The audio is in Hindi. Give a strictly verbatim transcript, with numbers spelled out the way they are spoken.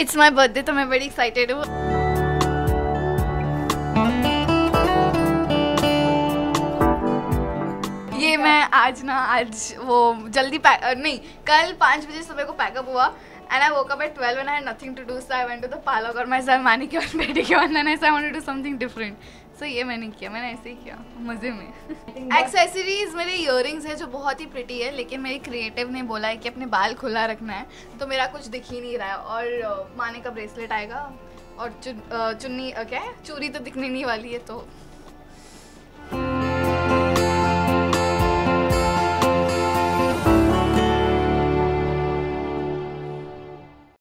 इट्स माई बर्थडे तो मैं बड़ी एक्साइटेड हूँ। ये मैं आज ना आज वो जल्दी पैक नहीं कल पाँच बजे सुबह को पैकअप हुआ and I woke up at twelve and I had nothing to do, so I went to the parlour और myself manicure and pedicure and then I wanted to do something different. So ये मैंने किया, मैंने ऐसे ही किया मज़े में। एक्सेसरीज मेरे इयररिंग्स है जो बहुत ही प्रिटी है, लेकिन मेरे क्रिएटिव ने बोला है कि अपने बाल खुला रखना है, तो मेरा कुछ दिख ही नहीं रहा है। और माने का ब्रेसलेट आएगा और चुन, चुन्नी क्या है, चूड़ी तो दिखने नहीं वाली है, तो